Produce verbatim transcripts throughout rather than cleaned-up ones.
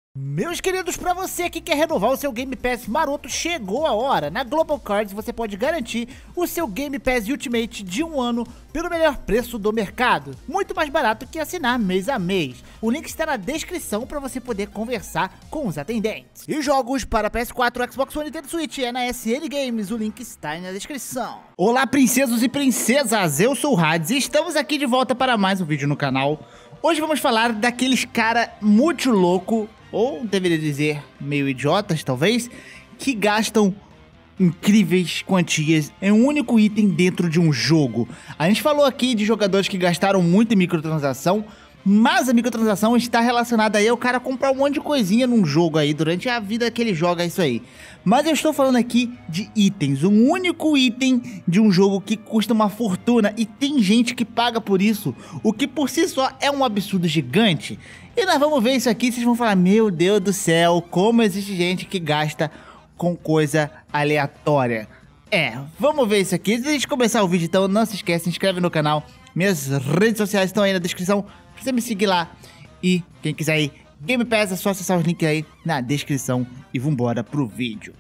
Meus queridos, pra você que quer renovar o seu Game Pass maroto, chegou a hora. Na Global Cards você pode garantir o seu Game Pass Ultimate de um ano pelo melhor preço do mercado. Muito mais barato que assinar mês a mês. O link está na descrição para você poder conversar com os atendentes. E jogos para P S quatro, Xbox One e Nintendo Switch é na S N Games, o link está aí na descrição. Olá princesos e princesas, eu sou o Hades e estamos aqui de volta para mais um vídeo no canal. Hoje vamos falar daqueles cara muito louco, ou deveria dizer meio idiotas talvez, que gastam incríveis quantias em um único item dentro de um jogo. A gente falou aqui de jogadores que gastaram muito em microtransação, mas a microtransação está relacionada aí ao cara comprar um monte de coisinha num jogo aí durante a vida que ele joga isso aí. Mas eu estou falando aqui de itens, um único item de um jogo que custa uma fortuna e tem gente que paga por isso, o que por si só é um absurdo gigante. E nós vamos ver isso aqui e vocês vão falar, meu Deus do céu, como existe gente que gasta com coisa aleatória. É, vamos ver isso aqui. Antes de a gente começar o vídeo, então, não se esquece, se inscreve no canal. Minhas redes sociais estão aí na descrição, pra você me seguir lá. E quem quiser ir, Game Pass, é só acessar os links aí na descrição e vambora pro vídeo.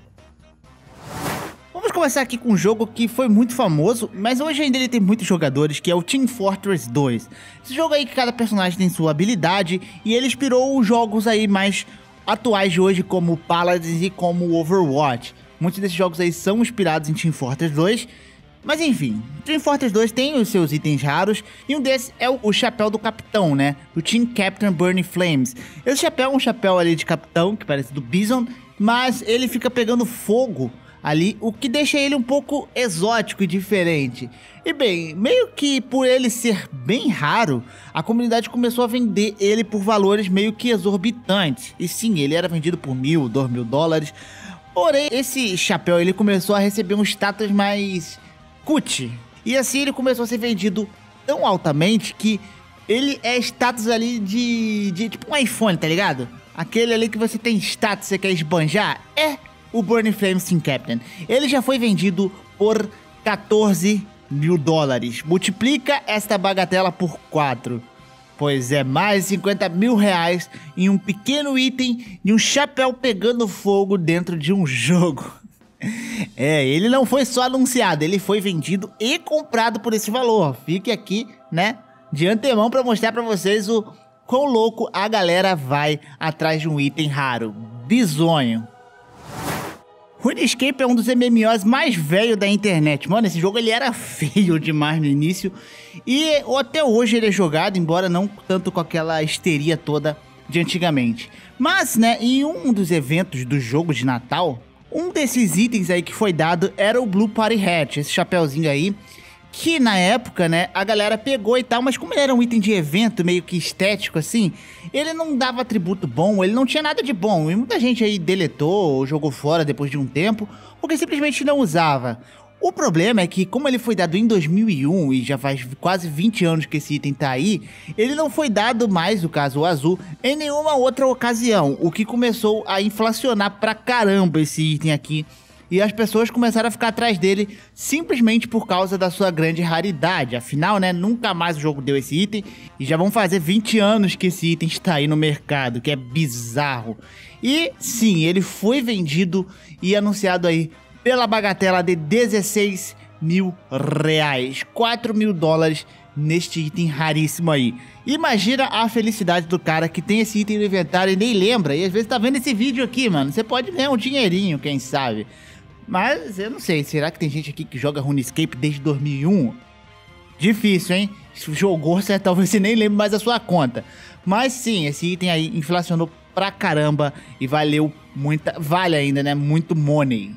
Vamos começar aqui com um jogo que foi muito famoso, mas hoje ainda ele tem muitos jogadores, que é o Team Fortress dois. Esse jogo aí que cada personagem tem sua habilidade e ele inspirou os jogos aí mais atuais de hoje, como Paladins e como Overwatch. Muitos desses jogos aí são inspirados em Team Fortress dois. Mas enfim, Team Fortress dois tem os seus itens raros, e um desses é o, o chapéu do capitão, né? O Team Captain Burning Flames. Esse chapéu é um chapéu ali de capitão, que parece do Bison, mas ele fica pegando fogo ali, o que deixa ele um pouco exótico e diferente. E bem, meio que por ele ser bem raro, a comunidade começou a vender ele por valores meio que exorbitantes. E sim, ele era vendido por mil, dois mil dólares. Porém, esse chapéu ele começou a receber um status mais cut. E assim ele começou a ser vendido tão altamente que ele é status ali de, de tipo um iPhone, tá ligado? Aquele ali que você tem status, você quer esbanjar, é o Burning Flames Team Captain. Ele já foi vendido por quatorze mil dólares. Multiplica esta bagatela por quatro. Pois é, mais de cinquenta mil reais em um pequeno item de um chapéu pegando fogo dentro de um jogo. É, ele não foi só anunciado, ele foi vendido e comprado por esse valor. Fique aqui, né, de antemão para mostrar para vocês o quão louco a galera vai atrás de um item raro. Bizonho. RuneScape é um dos M M Os mais velhos da internet. Mano, esse jogo ele era feio demais no início e até hoje ele é jogado, embora não tanto com aquela histeria toda de antigamente. Mas, né, em um dos eventos do jogo de Natal, um desses itens aí que foi dado era o Blue Party Hat, esse chapéuzinho aí, que na época, né, a galera pegou e tal, mas como ele era um item de evento meio que estético assim, ele não dava atributo bom, ele não tinha nada de bom, e muita gente aí deletou ou jogou fora depois de um tempo, porque simplesmente não usava. O problema é que, como ele foi dado em dois mil e um e já faz quase vinte anos que esse item tá aí, ele não foi dado mais, no caso o azul, em nenhuma outra ocasião, o que começou a inflacionar pra caramba esse item aqui, e as pessoas começaram a ficar atrás dele simplesmente por causa da sua grande raridade. Afinal, né, nunca mais o jogo deu esse item, e já vão fazer vinte anos que esse item está aí no mercado, que é bizarro. E sim, ele foi vendido e anunciado aí pela bagatela de dezesseis mil reais, quatro mil dólares neste item raríssimo aí. Imagina a felicidade do cara que tem esse item no inventário e nem lembra, e às vezes tá vendo esse vídeo aqui, mano, você pode ganhar um dinheirinho, quem sabe. Mas eu não sei, será que tem gente aqui que joga RuneScape desde dois mil e um? Difícil, hein? Se jogou, você, talvez você nem lembre mais a sua conta. Mas sim, esse item aí inflacionou pra caramba e valeu muita, vale ainda, né, muito money.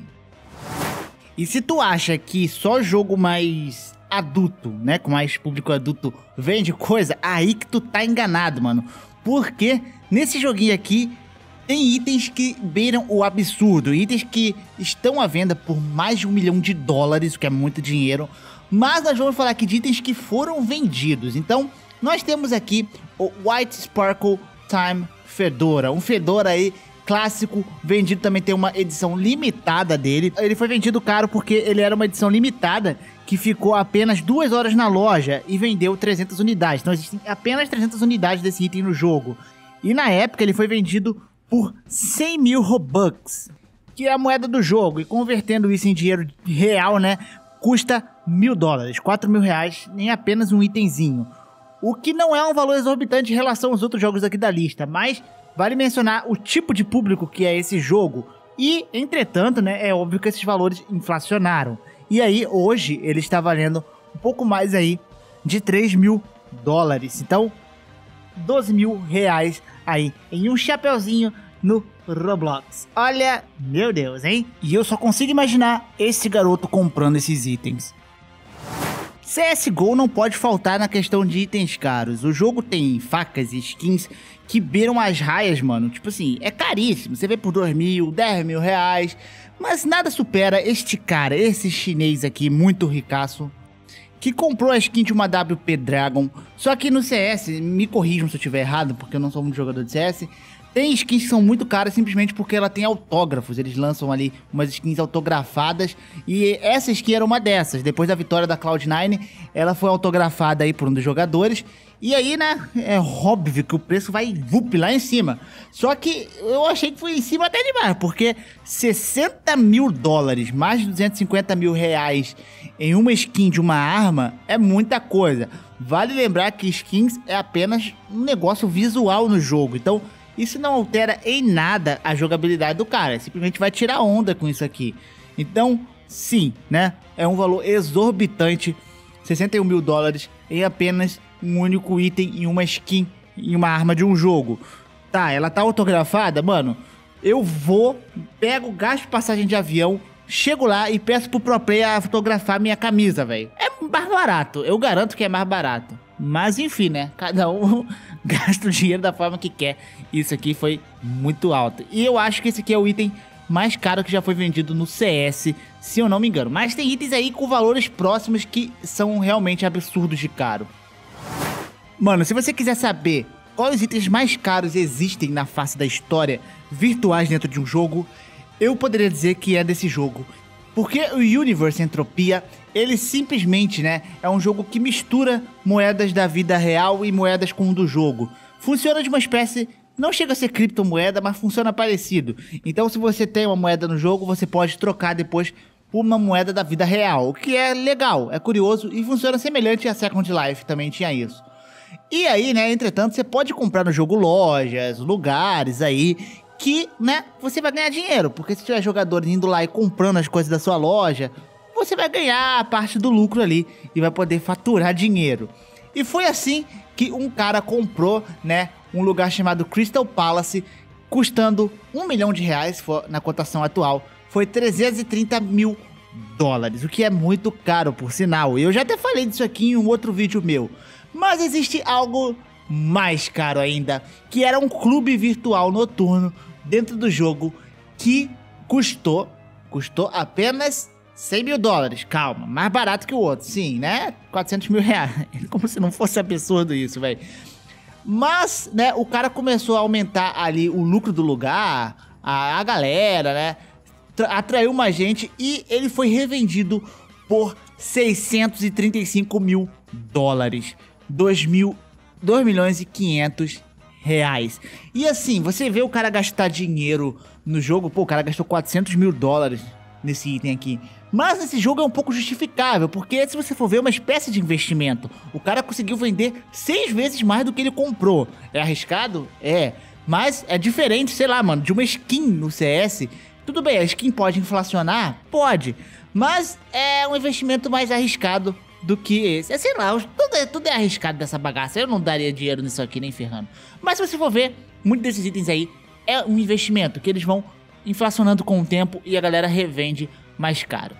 E se tu acha que só jogo mais adulto, né, com mais público adulto vende coisa, aí que tu tá enganado, mano. Porque nesse joguinho aqui tem itens que beiram o absurdo, itens que estão à venda por mais de um milhão de dólares, o que é muito dinheiro. Mas nós vamos falar aqui de itens que foram vendidos. Então, nós temos aqui o White Sparkle Time Fedora, um Fedora aí clássico, vendido também, tem uma edição limitada dele. Ele foi vendido caro porque ele era uma edição limitada que ficou apenas duas horas na loja e vendeu trezentas unidades. Então existem apenas trezentas unidades desse item no jogo. E na época ele foi vendido por cem mil Robux, que é a moeda do jogo, e convertendo isso em dinheiro real, né, custa mil dólares, quatro mil reais em apenas um itemzinho. O que não é um valor exorbitante em relação aos outros jogos aqui da lista, mas vale mencionar o tipo de público que é esse jogo. E, entretanto, né, é óbvio que esses valores inflacionaram. E aí, hoje, ele está valendo um pouco mais aí de três mil dólares. Então, doze mil reais aí em um chapeuzinho no Roblox. Olha, meu Deus, hein? E eu só consigo imaginar esse garoto comprando esses itens. C S G O não pode faltar na questão de itens caros. O jogo tem facas e skins que beiram as raias, mano. Tipo assim, é caríssimo. Você vê por dois mil, dez mil reais. Mas nada supera este cara, esse chinês aqui, muito ricaço, que comprou a skin de uma W P Dragon. Só que no C S, me corrijam se eu estiver errado, porque eu não sou muito jogador de C S, tem skins que são muito caras simplesmente porque ela tem autógrafos. Eles lançam ali umas skins autografadas e essa skin era uma dessas. Depois da vitória da Cloud nine, ela foi autografada aí por um dos jogadores. E aí, né, é óbvio que o preço vai vup lá em cima. Só que eu achei que foi em cima até demais, porque sessenta mil dólares, mais de duzentos e cinquenta mil reais em uma skin de uma arma é muita coisa. Vale lembrar que skins é apenas um negócio visual no jogo, então isso não altera em nada a jogabilidade do cara, simplesmente vai tirar onda com isso aqui. Então, sim, né, é um valor exorbitante, sessenta e um mil dólares em apenas um único item e uma skin em uma arma de um jogo. Tá, ela tá autografada, mano, eu vou, pego, gasto passagem de avião, chego lá e peço pro pro player a fotografar minha camisa, velho. É mais barato, eu garanto que é mais barato. Mas enfim, né, cada um gasta o dinheiro da forma que quer. Isso aqui foi muito alto. E eu acho que esse aqui é o item mais caro que já foi vendido no C S, se eu não me engano. Mas tem itens aí com valores próximos que são realmente absurdos de caro. Mano, se você quiser saber quais itens mais caros existem na face da história virtuais dentro de um jogo, eu poderia dizer que é desse jogo. Porque o Universe Entropia, ele simplesmente, né, é um jogo que mistura moedas da vida real e moedas com o do jogo. Funciona de uma espécie, não chega a ser criptomoeda, mas funciona parecido. Então se você tem uma moeda no jogo, você pode trocar depois por uma moeda da vida real, o que é legal, é curioso e funciona semelhante a Second Life, também tinha isso. E aí, né, entretanto, você pode comprar no jogo lojas, lugares aí, que, né, você vai ganhar dinheiro, porque se tiver jogadores indo lá e comprando as coisas da sua loja, você vai ganhar a parte do lucro ali e vai poder faturar dinheiro. E foi assim que um cara comprou, né, um lugar chamado Crystal Palace, custando um milhão de reais, na cotação atual, foi trezentos e trinta mil dólares, o que é muito caro, por sinal. Eu já até falei disso aqui em um outro vídeo meu. Mas existe algo mais caro ainda, que era um clube virtual noturno dentro do jogo que custou, custou apenas cem mil dólares, calma, mais barato que o outro, sim, né, quatrocentos mil reais, como se não fosse absurdo isso, velho. Mas, né, o cara começou a aumentar ali o lucro do lugar, a, a galera, né, atraiu mais gente e ele foi revendido por seiscentos e trinta e cinco mil dólares, dois milhões e quinhentos reais. E assim, você vê o cara gastar dinheiro no jogo, pô, o cara gastou quatrocentos mil dólares nesse item aqui. Mas esse jogo é um pouco justificável, porque se você for ver, é uma espécie de investimento. O cara conseguiu vender seis vezes mais do que ele comprou. É arriscado? É. Mas é diferente, sei lá, mano, de uma skin no C S. Tudo bem, a skin pode inflacionar? Pode. Mas é um investimento mais arriscado do que esse. É, sei lá, tudo é, tudo é arriscado dessa bagaça. Eu não daria dinheiro nisso aqui, nem ferrando. Mas se você for ver, muitos desses itens aí é um investimento que eles vão inflacionando com o tempo e a galera revende mais caro.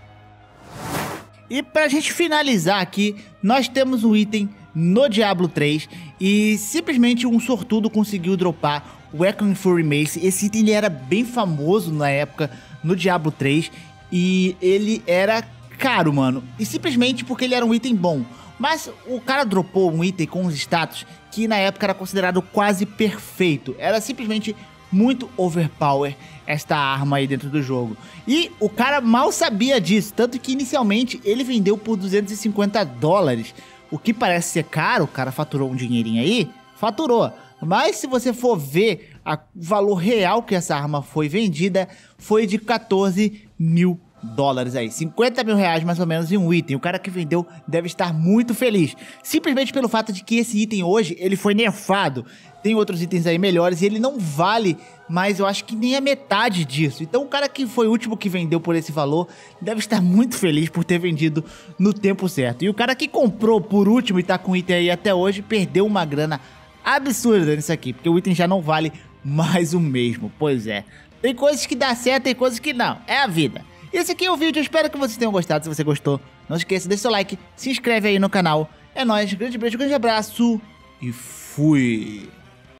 E pra gente finalizar aqui, nós temos um item no Diablo três e simplesmente um sortudo conseguiu dropar o Echoing Fury Mace. Esse item ele era bem famoso na época no Diablo três e ele era caro, mano, e simplesmente porque ele era um item bom. Mas o cara dropou um item com os status que na época era considerado quase perfeito. Era simplesmente muito overpower esta arma aí dentro do jogo. E o cara mal sabia disso, tanto que inicialmente ele vendeu por duzentos e cinquenta dólares. O que parece ser caro, o cara faturou um dinheirinho aí, faturou. Mas se você for ver o valor real que essa arma foi vendida foi de quatorze mil dólares aí, cinquenta mil reais mais ou menos em um item. O cara que vendeu deve estar muito feliz, simplesmente pelo fato de que esse item hoje, ele foi nerfado. Tem outros itens aí melhores e ele não vale mais, eu acho que nem a metade disso. Então o cara que foi o último que vendeu por esse valor deve estar muito feliz por ter vendido no tempo certo. E o cara que comprou por último e tá com o item aí até hoje, perdeu uma grana absurda nisso aqui, porque o item já não vale mais o mesmo. Pois é, tem coisas que dá certo, tem coisas que não, é a vida. Esse aqui é o vídeo, eu espero que vocês tenham gostado. Se você gostou, não esqueça, deixa seu like, se inscreve aí no canal. É nóis, grande beijo, grande abraço e fui!